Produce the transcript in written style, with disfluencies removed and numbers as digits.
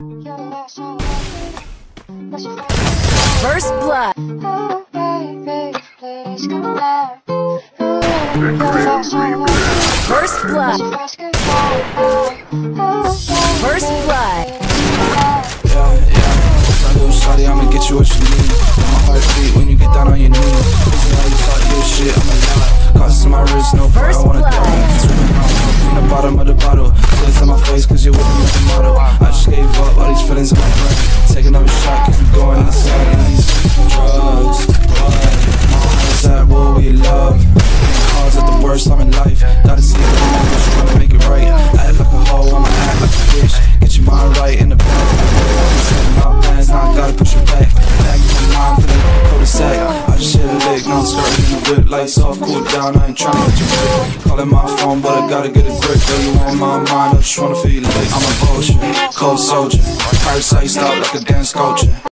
First blood. First blood. First blood. Shawty, I'ma get you what you need. My heart beat when you get down on your knees. Crazy how you talk your shit, I'm a lie. Cost my wrist, no part, I wanna die. From the bottom of the bottle, feelings on my face cause you're with me with the model. I just gave up all these feelings in my brain. Take another shot cause we going insane. These drugs, blood, my heart is at war with your love. Cards at the worst time in life. Gotta see it, I'm just trying to make it right. Act like a hoe, I'ma act like a bitch. Get your mind right in the back. Now I gotta push it back. Back in my mind for the cul-de-sac. I just hit a lick, now I'm skirting in the whip. Lights off, cool down, I ain't tryna get you quick. Calling my phone, but I gotta get a grip. Girl, you on my mind, I just wanna feel you like I'm a vulture, cold soldier. Parasite style like a dance culture.